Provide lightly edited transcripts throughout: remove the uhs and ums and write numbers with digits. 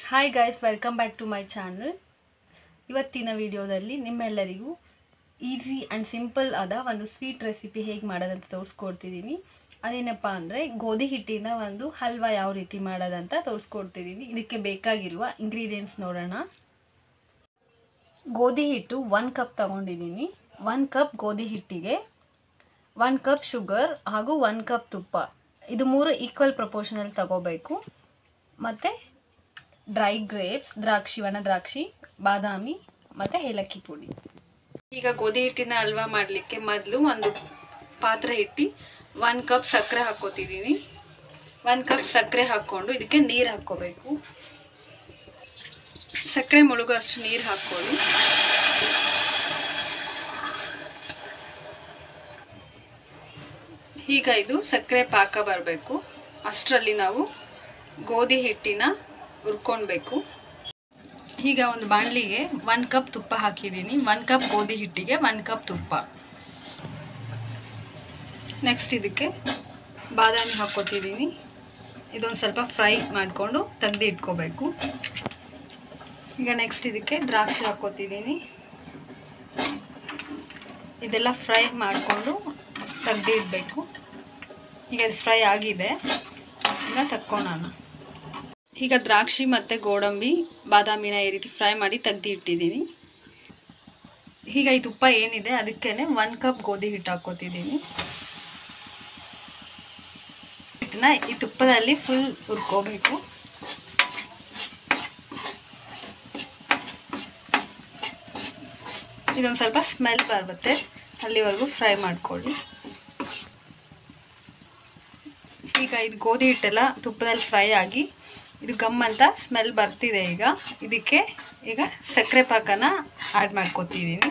Hi guys, welcome back to my channel. ಇವತ್ತಿನ ವಿಡಿಯೋದಲ್ಲಿ ನಿಮ್ಮೆಲ್ಲರಿಗೂ ಈಸಿ ಆ್ಯಂಡ್ ಸಿಂಪಲ್ ಆದ ಒಂದು ಸ್ವೀಟ್ ರೆಸಿಪಿ ಹೇಗೆ ಮಾಡೋದಂತ ತೋರಿಸ್ಕೊಡ್ತಿದ್ದೀನಿ. ಅದೇನಪ್ಪ ಅಂದರೆ ಗೋಧಿ ಹಿಟ್ಟಿನ ಒಂದು ಹಲ್ವಾ ಯಾವ ರೀತಿ ಮಾಡೋದಂತ ತೋರಿಸ್ಕೊಡ್ತಿದ್ದೀನಿ. ಇದಕ್ಕೆ ಬೇಕಾಗಿರುವ ಇಂಗ್ರೀಡಿಯೆಂಟ್ಸ್ ನೋಡೋಣ. ಗೋಧಿ ಹಿಟ್ಟು 1 ಕಪ್ ತಗೊಂಡಿದ್ದೀನಿ. 1 ಕಪ್ ಗೋಧಿ ಹಿಟ್ಟಿಗೆ 1 ಕಪ್ ಶುಗರ್ ಹಾಗೂ 1 ಕಪ್ ತುಪ್ಪ, ಇದು 3 ಈಕ್ವಲ್ ಪ್ರಪೋರ್ಷನಲ್ಲಿ ತಗೋಬೇಕು. ಮತ್ತು ಡ್ರೈ ಗ್ರೇಪ್ಸ್, ದ್ರಾಕ್ಷಿ, ಒಣ ದ್ರಾಕ್ಷಿ, ಬಾದಾಮಿ ಮತ್ತು ಏಲಕ್ಕಿ ಪುಡಿ. ಈಗ ಗೋಧಿ ಹಿಟ್ಟಿನ ಹಲ್ವಾ ಮಾಡಲಿಕ್ಕೆ ಮೊದಲು ಒಂದು ಪಾತ್ರೆ ಇಟ್ಟು 1 ಕಪ್ ಸಕ್ಕರೆ ಹಾಕ್ಕೋತಿದ್ದೀನಿ. 1 ಕಪ್ ಸಕ್ಕರೆ ಹಾಕ್ಕೊಂಡು ಇದಕ್ಕೆ ನೀರು ಹಾಕ್ಕೋಬೇಕು. ಸಕ್ಕರೆ ಮುಳುಗೋ ಅಷ್ಟು ನೀರು ಹಾಕ್ಕೊಳ್ಳಿ. ಈಗ ಇದು ಸಕ್ಕರೆ ಪಾಕ ಬರಬೇಕು. ಅಷ್ಟರಲ್ಲಿ ನಾವು ಗೋಧಿ ಹಿಟ್ಟಿನ ಹುರ್ಕೊಳ್ಬೇಕು. ಈಗ ಒಂದು ಬಾಣಲಿಗೆ 1 ಕಪ್ ತುಪ್ಪ ಹಾಕಿದ್ದೀನಿ. 1 ಕಪ್ ಗೋಧಿ ಹಿಟ್ಟಿಗೆ 1 ಕಪ್ ತುಪ್ಪ. ನೆಕ್ಸ್ಟ್ ಇದಕ್ಕೆ ಬಾದಾಮಿ ಹಾಕ್ಕೊತಿದ್ದೀನಿ. ಇದೊಂದು ಸ್ವಲ್ಪ ಫ್ರೈ ಮಾಡಿಕೊಂಡು ತೆಗೆದು ಇಟ್ಕೋಬೇಕು. ಈಗ ನೆಕ್ಸ್ಟ್ ಇದಕ್ಕೆ ದ್ರಾಕ್ಷಿ ಹಾಕ್ಕೊತಿದ್ದೀನಿ. ಇದೆಲ್ಲ ಫ್ರೈ ಮಾಡಿಕೊಂಡು ತೆಗೆದು ಇಡಬೇಕು. ಈಗ ಇದು ಫ್ರೈ ಆಗಿದೆ, ಈಗ ತಕ್ಕೊಳ್ಳೋಣ. ಈಗ ದ್ರಾಕ್ಷಿ ಮತ್ತು ಗೋಡಂಬಿ, ಬಾದಾಮಿನ ಈ ರೀತಿ ಫ್ರೈ ಮಾಡಿ ತೆಗೆದು ಇಟ್ಟಿದ್ದೀನಿ. ಈಗ ಈ ತುಪ್ಪ ಏನಿದೆ ಅದಕ್ಕೇ 1 ಕಪ್ ಗೋಧಿ ಹಿಟ್ಟು ಹಾಕ್ಕೊತಿದ್ದೀನಿ. ಹಿಟ್ಟನ್ನ ಈ ತುಪ್ಪದಲ್ಲಿ ಫುಲ್ ಹುರ್ಕೋಬೇಕು. ಇದೊಂದು ಸ್ವಲ್ಪ ಸ್ಮೆಲ್ ಬರುತ್ತೆ, ಅಲ್ಲಿವರೆಗೂ ಫ್ರೈ ಮಾಡ್ಕೊಳ್ಳಿ. ಈಗ ಇದು ಗೋಧಿ ಹಿಟ್ಟೆಲ್ಲ ತುಪ್ಪದಲ್ಲಿ ಫ್ರೈ ಆಗಿ ಇದು ಗಮ್ ಅಂತ ಸ್ಮೆಲ್ ಬರ್ತಿದೆ. ಇದಕ್ಕೆ ಈಗ ಸಕ್ಕರೆ ಪಾಕನ ಆ್ಯಡ್ ಮಾಡ್ಕೊತಿದ್ದೀನಿ.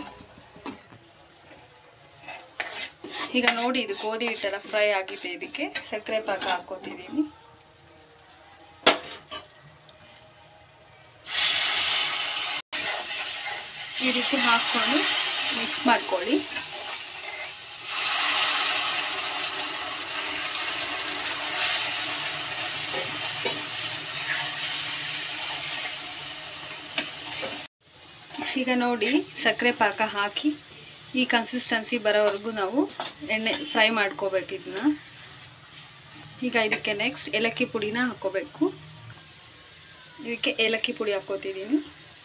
ಈಗ ನೋಡಿ, ಇದು ಗೋಧಿ ಹಿಟ್ಟೆಲ್ಲ ಫ್ರೈ ಆಗಿದೆ. ಇದಕ್ಕೆ ಸಕ್ಕರೆ ಪಾಕ ಹಾಕ್ಕೊತಿದ್ದೀನಿ. ಈ ರೀತಿ ಹಾಕ್ಕೊಂಡು ಮಿಕ್ಸ್ ಮಾಡ್ಕೊಳ್ಳಿ. ಈಗ ನೋಡಿ, ಸಕ್ಕರೆ ಪಾಕ ಹಾಕಿ ಈ ಕನ್ಸಿಸ್ಟೆನ್ಸಿ ಬರೋವರೆಗೂ ನಾವು ಎಣ್ಣೆ ಫ್ರೈ ಮಾಡ್ಕೋಬೇಕು ಇದನ್ನ. ಈಗ ಇದಕ್ಕೆ ನೆಕ್ಸ್ಟ್ ಏಲಕ್ಕಿ ಪುಡಿನ ಹಾಕ್ಕೋಬೇಕು. ಇದಕ್ಕೆ ಏಲಕ್ಕಿ ಪುಡಿ ಹಾಕ್ಕೋತಿದ್ದೀನಿ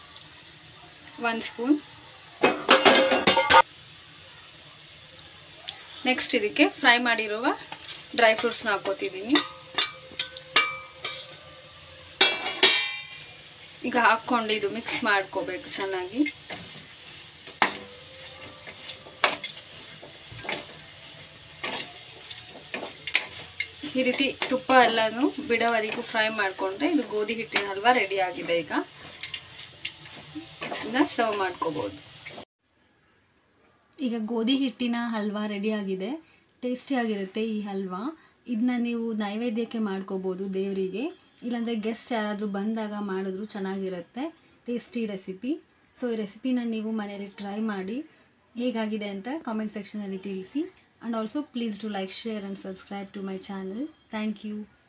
1 ಸ್ಪೂನ್. ನೆಕ್ಸ್ಟ್ ಇದಕ್ಕೆ ಫ್ರೈ ಮಾಡಿರುವ ಡ್ರೈ ಫ್ರೂಟ್ಸ್ನ ಹಾಕ್ಕೋತಿದ್ದೀನಿ. ಈಗ ಹಾಕ್ಕೊಂಡು ಇದು ಮಿಕ್ಸ್ ಮಾಡ್ಕೋಬೇಕು ಚೆನ್ನಾಗಿ. ಈ ರೀತಿ ತುಪ್ಪ ಎಲ್ಲನೂ ಬಿಡೋವರೆಗೂ ಫ್ರೈ ಮಾಡಿಕೊಂಡ್ರೆ ಇದು ಗೋಧಿ ಹಿಟ್ಟಿನ ಹಲ್ವಾ ರೆಡಿ ಆಗಿದೆ. ಈಗ ಇದನ್ನ ಸರ್ವ್ ಮಾಡ್ಕೋಬೋದು. ಈಗ ಗೋಧಿ ಹಿಟ್ಟಿನ ಹಲ್ವಾ ರೆಡಿ ಆಗಿದೆ. ಟೇಸ್ಟಿಯಾಗಿರುತ್ತೆ ಈ ಹಲ್ವಾ. ಇದನ್ನ ನೀವು ನೈವೇದ್ಯಕ್ಕೆ ಮಾಡ್ಕೋಬೋದು ದೇವರಿಗೆ, ಇಲ್ಲಾಂದರೆ ಗೆಸ್ಟ್ ಯಾರಾದರೂ ಬಂದಾಗ ಮಾಡಿದ್ರು ಚೆನ್ನಾಗಿರುತ್ತೆ. Tasty recipe. ಸೊ ಈ ರೆಸಿಪಿನ ನೀವು ಮನೆಯಲ್ಲಿ ಟ್ರೈ ಮಾಡಿ ಹೇಗಾಗಿದೆ ಅಂತ ಕಾಮೆಂಟ್ ಸೆಕ್ಷನಲ್ಲಿ ತಿಳಿಸಿ. And also please to like, share and subscribe to my channel. Thank you.